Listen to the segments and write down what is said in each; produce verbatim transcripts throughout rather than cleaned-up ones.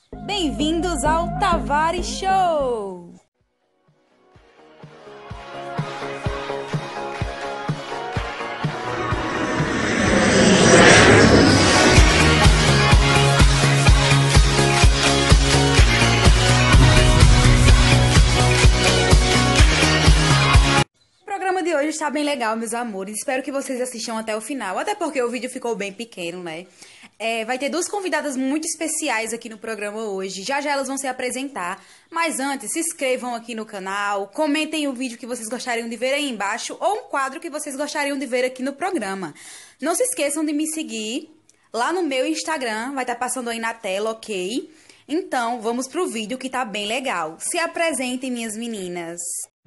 Bem-vindos ao Tavares Show! O programa de hoje está bem legal, meus amores. Espero que vocês assistam até o final, até porque o vídeo ficou bem pequeno, né? É, vai ter duas convidadas muito especiais aqui no programa hoje. Já já elas vão se apresentar. Mas antes, se inscrevam aqui no canal, comentem o vídeo que vocês gostariam de ver aí embaixo ou um quadro que vocês gostariam de ver aqui no programa. Não se esqueçam de me seguir lá no meu Instagram, vai estar passando aí na tela, ok? Então, vamos pro vídeo que tá bem legal. Se apresentem, minhas meninas.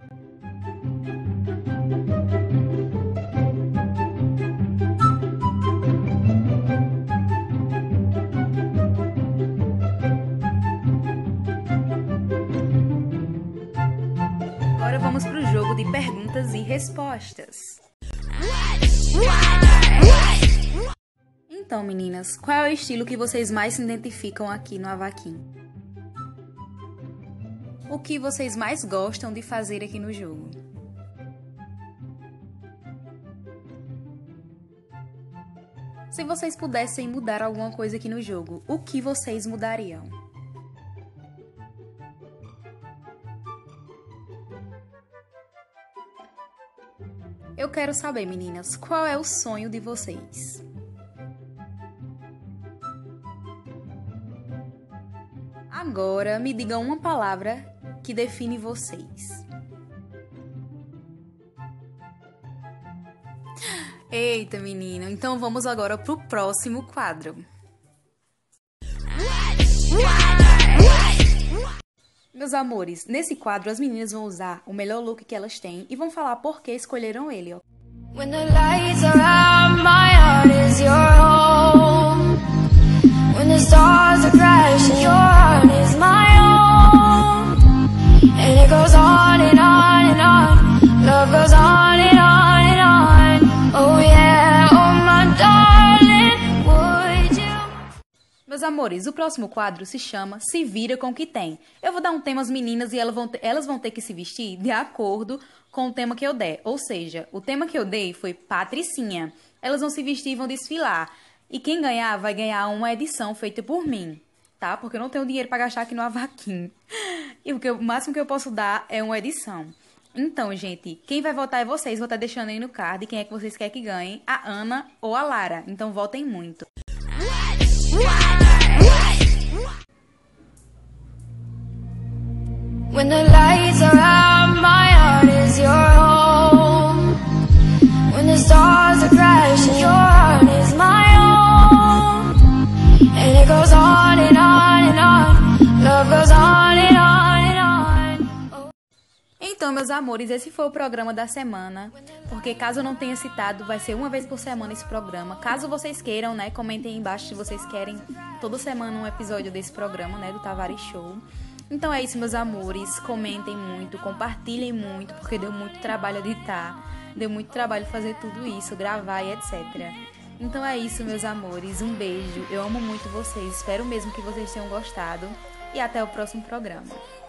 Agora vamos pro jogo de perguntas e respostas. Então, meninas, qual é o estilo que vocês mais se identificam aqui no Avaquim? O que vocês mais gostam de fazer aqui no jogo? Se vocês pudessem mudar alguma coisa aqui no jogo, o que vocês mudariam? Eu quero saber, meninas, qual é o sonho de vocês? Agora, me digam uma palavra que define vocês. Eita, menina, então vamos agora pro próximo quadro. Meus amores, nesse quadro as meninas vão usar o melhor look que elas têm e vão falar por que escolheram ele, ó. When the lights are out, my heart is your home. When the stars are crashing, your heart is my own. And it goes on and on and on. Love goes on and on and on. Oh yeah, oh my darling, would you... Meus amores, o próximo quadro se chama Se Vira Com O Que Tem. Eu vou dar um tema às meninas e elas vão ter, elas vão ter que se vestir de acordo com o tema que eu der. Ou seja, o tema que eu dei foi Patricinha. Elas vão se vestir e vão desfilar. E quem ganhar vai ganhar uma edição feita por mim, tá? Porque eu não tenho dinheiro pra gastar aqui no Avaquim. E o, que eu, o máximo que eu posso dar é uma edição. Então, gente, quem vai votar é vocês. Vou estar deixando aí no card quem é que vocês querem que ganhe, a Ana ou a Lara. Então votem muito. When the lights are out, my heart is your home. When the stars are crashing, your heart is my own. And it goes on and on and on. Love goes on and on and on. Então, meus amores, esse foi o programa da semana. Porque caso eu não tenha citado, vai ser uma vez por semana esse programa. Caso vocês queiram, né, comentem aí embaixo se vocês querem toda semana um episódio desse programa, né, do Tavares Show. Então é isso, meus amores, comentem muito, compartilhem muito, porque deu muito trabalho editar, deu muito trabalho fazer tudo isso, gravar e etcétera. Então é isso, meus amores, um beijo, eu amo muito vocês, espero mesmo que vocês tenham gostado e até o próximo programa.